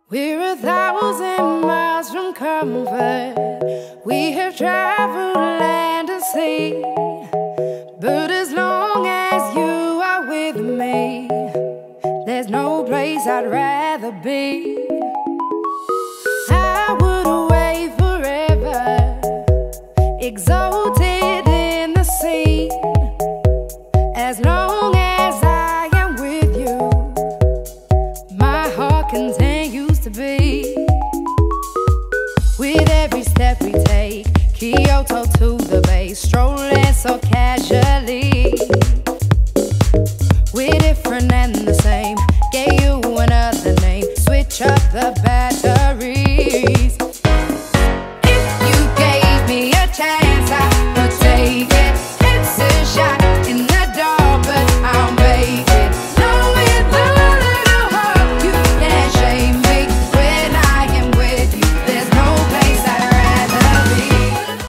We're 1,000 miles from comfort. We have traveled land and sea. But as long as you are with me, there's no place I'd rather be. I would away forever, exalted in the sea. As long as I am with you, my heart continues to beat. With every step we take, Kyoto to the bay, strolling so casually. We're different and the same, gave you another name, switch up the battle.